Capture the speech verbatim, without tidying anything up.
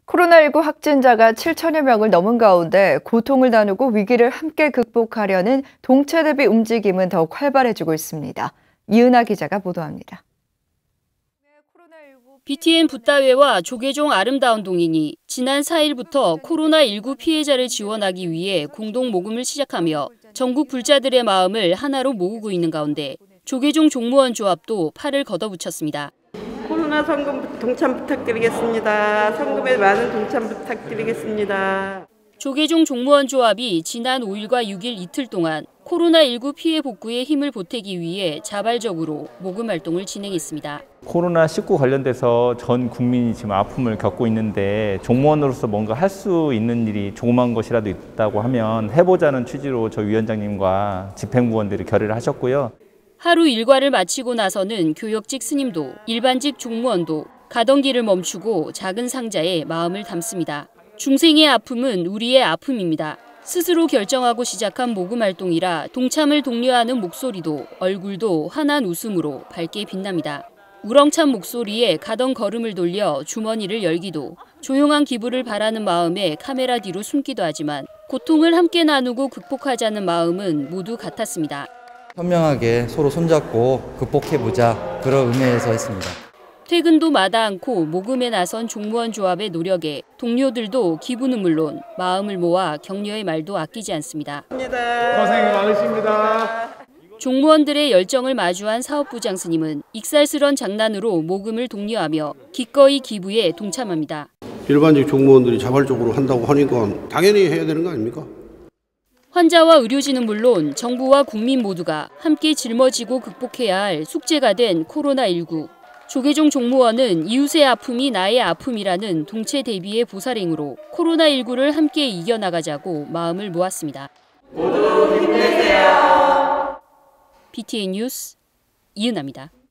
코로나십구 확진자가 칠천여 명을 넘은 가운데 고통을 나누고 위기를 함께 극복하려는 동체 대비 움직임은 더욱 활발해지고 있습니다. 이은하 기자가 보도합니다. 비티엔 붓다회와 조계종 아름다운 동인이 지난 사 일부터 코로나십구 피해자를 지원하기 위해 공동 모금을 시작하며 전국 불자들의 마음을 하나로 모으고 있는 가운데 조계종 종무원 조합도 팔을 걷어붙였습니다. 코로나 성금 동참 부탁드리겠습니다. 성금에 많은 동참 부탁드리겠습니다. 조계종 종무원 조합이 지난 오 일과 육 일 이틀 동안 코로나십구 피해 복구에 힘을 보태기 위해 자발적으로 모금 활동을 진행했습니다. 코로나 십구 관련돼서 전 국민이 지금 아픔을 겪고 있는데 종무원으로서 뭔가 할 수 있는 일이 조그만 것이라도 있다고 하면 해보자는 취지로 저 위원장님과 집행부원들이 결의를 하셨고요. 하루 일과를 마치고 나서는 교역직 스님도 일반직 종무원도 가던 길을 멈추고 작은 상자에 마음을 담습니다. 중생의 아픔은 우리의 아픔입니다. 스스로 결정하고 시작한 모금 활동이라 동참을 독려하는 목소리도 얼굴도 환한 웃음으로 밝게 빛납니다. 우렁찬 목소리에 가던 걸음을 돌려 주머니를 열기도 조용한 기부를 바라는 마음에 카메라 뒤로 숨기도 하지만 고통을 함께 나누고 극복하자는 마음은 모두 같았습니다. 현명하게 서로 손잡고 극복해보자, 그런 의미에서 했습니다. 퇴근도 마다 않고 모금에 나선 종무원 조합의 노력에 동료들도 기부는 물론 마음을 모아 격려의 말도 아끼지 않습니다. 고생 많으십니다. 종무원들의 열정을 마주한 사업부장 스님은 익살스런 장난으로 모금을 독려하며 기꺼이 기부에 동참합니다. 일반직 종무원들이 자발적으로 한다고 하니까 당연히 해야 되는 거 아닙니까? 환자와 의료진은 물론 정부와 국민 모두가 함께 짊어지고 극복해야 할 숙제가 된 코로나십구. 조계종 종무원은 이웃의 아픔이 나의 아픔이라는 동체 대비의 보살행으로 코로나십구를 함께 이겨나가자고 마음을 모았습니다. 모두 힘내세요. 비티엔 뉴스 이은하입니다.